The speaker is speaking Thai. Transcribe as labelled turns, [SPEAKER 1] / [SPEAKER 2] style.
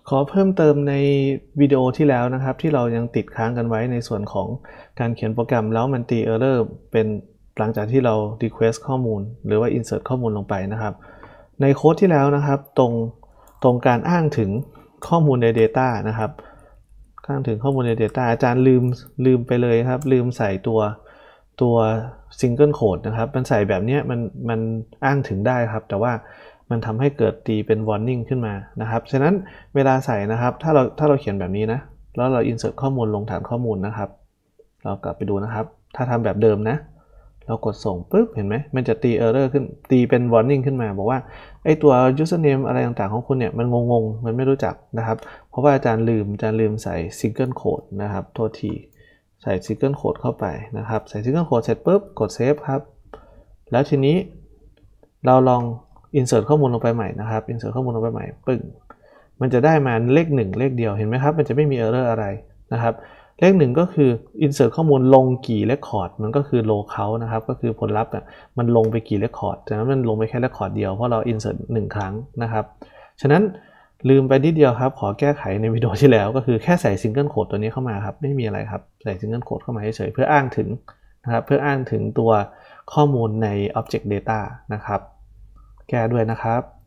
[SPEAKER 1] ขอเพิ่มเติมในวิดีโอที่แล้วนะครับที่เรายังติดค้างกันไว้ในส่วนของการเขียนโปรแกรมแล้วมันตี error เป็นหลังจากที่เรา request ข้อมูลหรือว่า insert ข้อมูลลงไปนะครับในโค้ดที่แล้วนะครับตรงการอ้างถึงข้อมูลใน Data นะครับอ้างถึงข้อมูลใน Data อาจารย์ลืมไปเลยครับลืมใส่ตัว single code นะครับมันใส่แบบนี้มันอ้างถึงได้ครับแต่ว่ามันทำให้เกิดตีเป็น warning ขึ้นมานะครับฉะนั้นเวลาใส่นะครับถ้าเราเขียนแบบนี้นะแล้วเรา insert ข้อมูลลงฐานข้อมูลนะครับเรากลับไปดูนะครับถ้าทำแบบเดิมนะเรากดส่งปุ๊บเห็นไหมมันจะตี error ขึ้นตีเป็น warning ขึ้นมาบอกว่าไอตัว username อะไรต่างๆของคุณเนี่ยมันงงๆมันไม่รู้จักนะครับเพราะว่าอาจารย์ลืมใส่ single code นะครับโทษทีใส่ single code เข้าไปนะครับใส่ single code เสร็จปุ๊บกด save ครับแล้วทีนี้เราลอง insert ข้อมูลลงไปใหม่นะครับ insert ข้อมูลลงไปใหม่ปึ้งมันจะได้มาเลข1เลขเดียวเห็นไหมครับมันจะไม่มี error อะไรนะครับเลข1ก็คือ insert ข้อมูลลงกี่ record มันก็คือ low count นะครับก็คือผลลัพธ์มันลงไปกี่ record ฉะนั้นมันลงไปแค่ record เดียวเพราะเรา insert 1 ครั้งนะครับฉะนั้นลืมไปนิดเดียวครับขอแก้ไขในวิดีโอที่แล้วก็คือแค่ใส่ single code ตัวนี้เข้ามาครับไม่มีอะไรครับใส่ single code เข้ามาเฉยๆเพื่ออ้างถึงนะครับเพื่ออ้างถึงตัวข้อมูลใน object data นะครับแก้ด้วยนะครับ